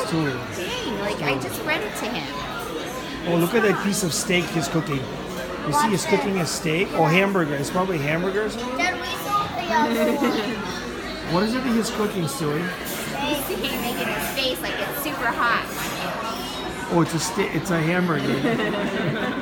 too. Dang, like I just read it to him. Oh, look at that piece of steak he's cooking. You see he's cooking a steak? Oh, hamburger. It's probably hamburgers. Then we saw the other one. What is it that he's cooking, Stewie? You see him making his face like it's super hot. Oh, it's a hamburger.